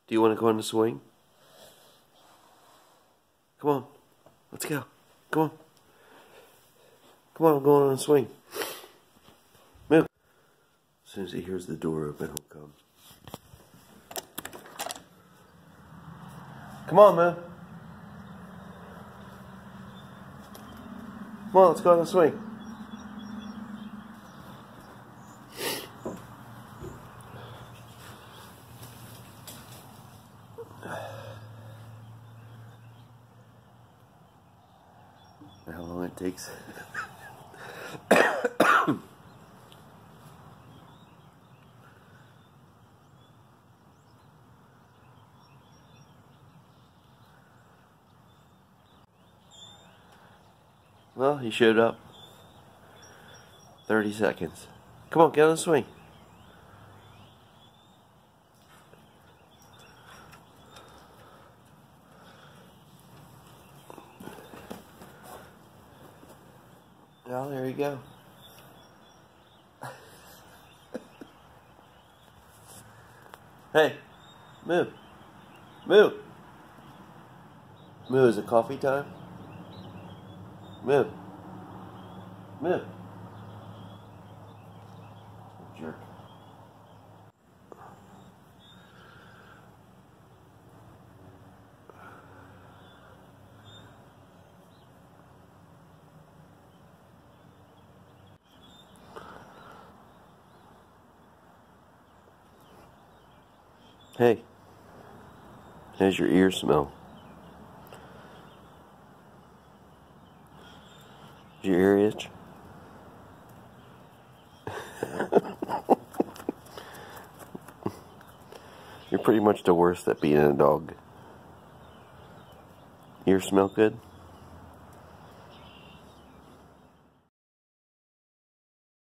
Do you want to go on the swing? Come on. Let's go. Come on. Come on, I'm going on a swing. Move. As soon as he hears the door open, he'll come. Come on, man. Come on, let's go on a swing. How long it takes. Well, he showed up. 30 seconds. Come on, get on the swing. Oh, there you go. Hey, move. Move. Move, is it coffee time? Move. Move. Jerk. Hey, how's your ear smell? Does your ear itch? You're pretty much the worst at being a dog. Ears smell good?